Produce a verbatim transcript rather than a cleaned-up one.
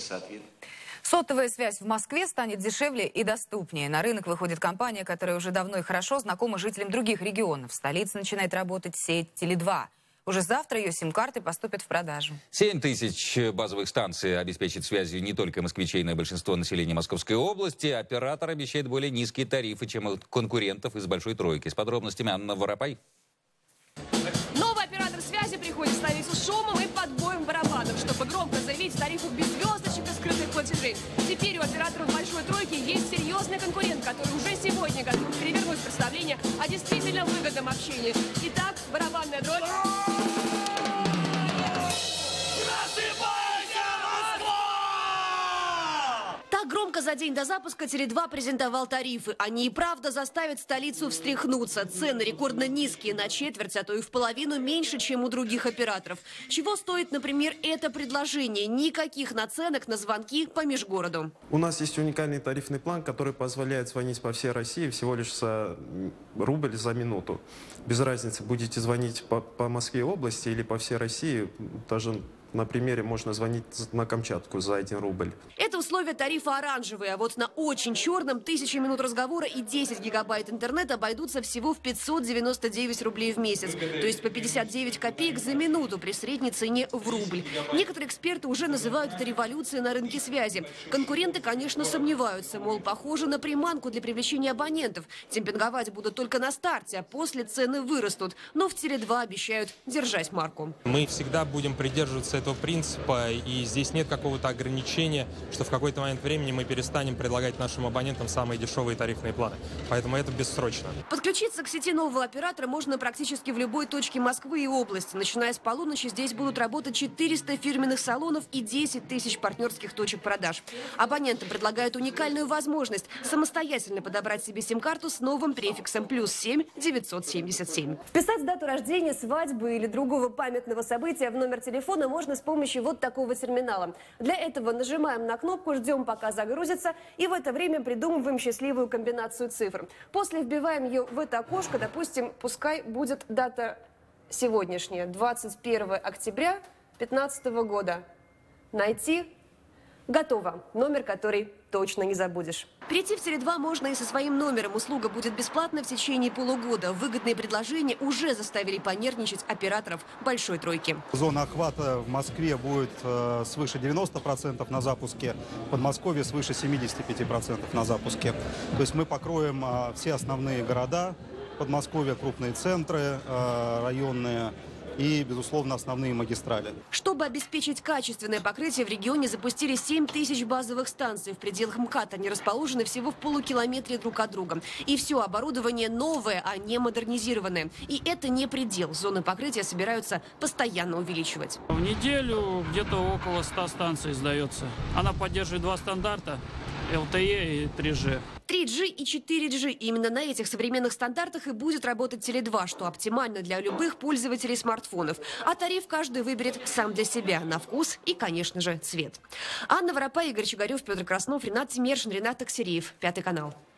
Сотовая связь в Москве станет дешевле и доступнее. На рынок выходит компания, которая уже давно и хорошо знакома жителям других регионов. В столице начинает работать сеть Теле два. Уже завтра ее сим-карты поступят в продажу. семь тысяч базовых станций обеспечит связью не только москвичей, но и большинство населения Московской области. Оператор обещает более низкие тарифы, чем у конкурентов из большой тройки. С подробностями Анна Воропай. Новый оператор связи приходит в столицу с шумом и подбоем барабанов, чтобы громко заявить тарифов без звездочек и скрытых платежей. Теперь у операторов большой тройки есть серьезный конкурент, который уже сегодня готов перевернуть представление о действительно выгодном общении. Итак, барабанная дробь. Так громко за день до запуска Теле два презентовал тарифы. Они и правда заставят столицу встряхнуться. Цены рекордно низкие, на четверть, а то и в половину меньше, чем у других операторов. Чего стоит, например, это предложение? Никаких наценок на звонки по межгороду. У нас есть уникальный тарифный план, который позволяет звонить по всей России всего лишь за рубль за минуту. Без разницы, будете звонить по, по Москве области или по всей России, даже на примере можно звонить на Камчатку за один рубль. Это условия тарифа оранжевые, а вот на очень черном тысяча минут разговора и десять гигабайт интернета обойдутся всего в пятьсот девяносто девять рублей в месяц. То есть по пятьдесят девять копеек за минуту при средней цене в рубль. Некоторые эксперты уже называют это революцией на рынке связи. Конкуренты, конечно, сомневаются, мол, похоже на приманку для привлечения абонентов. Демпинговать будут только на старте, а после цены вырастут. Но в Теле два обещают держать марку. Мы всегда будем придерживаться этого принципа, и здесь нет какого-то ограничения, что в какой-то момент времени мы перестанем предлагать нашим абонентам самые дешевые тарифные планы. Поэтому это бессрочно. Подключиться к сети нового оператора можно практически в любой точке Москвы и области. Начиная с полуночи здесь будут работать четыреста фирменных салонов и десять тысяч партнерских точек продаж. Абонентам предлагают уникальную возможность самостоятельно подобрать себе сим-карту с новым префиксом плюс семь девятьсот семьдесят семь. Вписать дату рождения, свадьбы или другого памятного события в номер телефона можно с помощью вот такого терминала. Для этого нажимаем на кнопку, ждем, пока загрузится, и в это время придумываем счастливую комбинацию цифр. После вбиваем ее в это окошко, допустим, пускай будет дата сегодняшняя, двадцать первое октября две тысячи пятнадцатого года. Найти. Готово. Номер, который точно не забудешь. Перейти в Теле два можно и со своим номером. Услуга будет бесплатна в течение полугода. Выгодные предложения уже заставили понервничать операторов большой тройки. Зона охвата в Москве будет э, свыше девяноста процентов на запуске, в Подмосковье свыше семидесяти пяти процентов на запуске. То есть мы покроем э, все основные города Подмосковья, крупные центры, э, районные и, безусловно, основные магистрали. Чтобы обеспечить качественное покрытие, в регионе запустили семь тысяч базовых станций. В пределах МКАД они расположены всего в полукилометре друг от друга. И все оборудование новое, а не модернизированное. И это не предел. Зоны покрытия собираются постоянно увеличивать. В неделю где-то около ста станций сдается. Она поддерживает два стандарта – эл тэ е и три джи. три джи и четыре джи. Именно на этих современных стандартах и будет работать Теле два, что оптимально для любых пользователей смартфонов. А тариф каждый выберет сам для себя, на вкус и, конечно же, цвет. Анна Воропай, Игорь Чугарев, Петр Краснов, Ренат Тимершин, Ренат Аксериев. Пятый канал.